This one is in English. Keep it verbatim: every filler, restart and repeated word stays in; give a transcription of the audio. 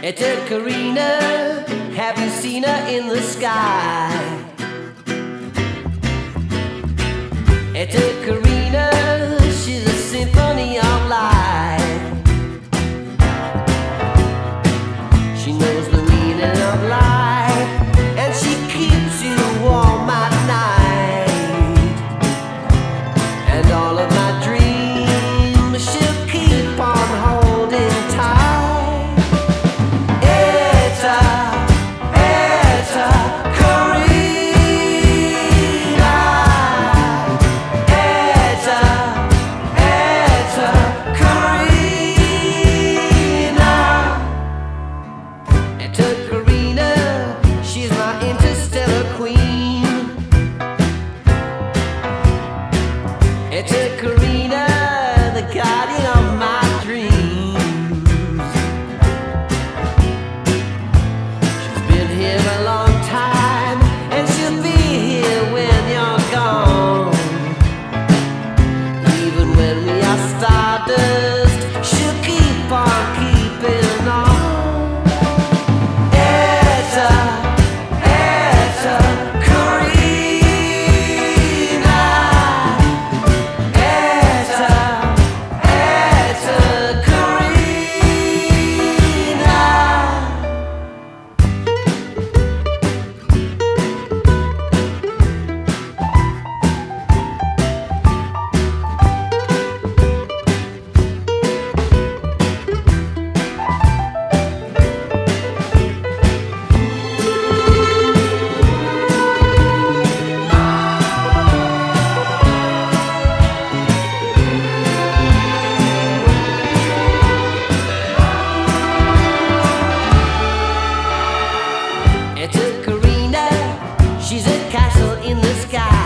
It's a Carinae, have you seen her in the sky? It's a Carinae, she's a symphony of light. She knows the meaning of life, and she keeps you warm at night. And all of my dreams she'll keep on holding tight. It's a, it's a Carinae. It's a, it's a Carinae. It's a Carinae, she's my interstellar queen. It's a Carinae, the guardian of my dreams. She's been here a long time, and she'll be here when you're gone. Even when we are stardust, she'll keep on keeping on. It's a, it's a Carinae. It's a, it's a Carinae. It's a Carinae, she's a castle in the sky.